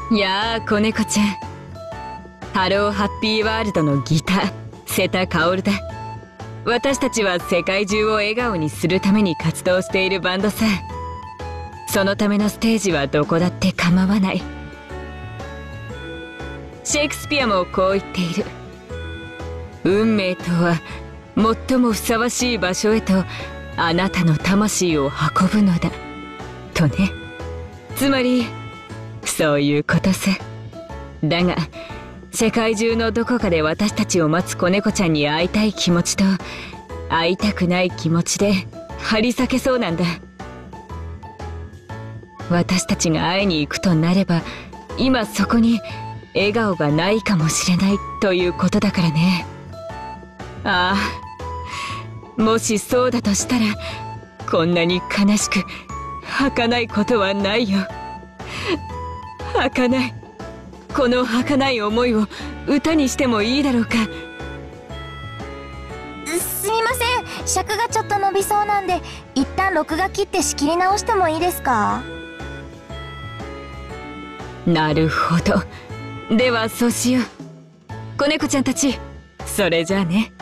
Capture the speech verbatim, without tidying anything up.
やあ子猫ちゃん、ハローハッピーワールドのギター瀬田薫だ。私たちは世界中を笑顔にするために活動しているバンドさ。そのためのステージはどこだって構わない。シェイクスピアもこう言っている。運命とは最もふさわしい場所へとあなたの魂を運ぶのだとね。つまりそういうことさ。だが世界中のどこかで私たちを待つ子猫ちゃんに会いたい気持ちと会いたくない気持ちで張り裂けそうなんだ。私たちが会いに行くとなれば今そこに笑顔がないかもしれないということだからね。ああ、もしそうだとしたらこんなに悲しく儚いことはないよ。儚い、この儚い思いを歌にしてもいいだろうか。 すみません、尺がちょっと伸びそうなんで一旦録画切って仕切り直してもいいですか？ なるほど、ではそうしよう。子猫ちゃんたち、それじゃあね。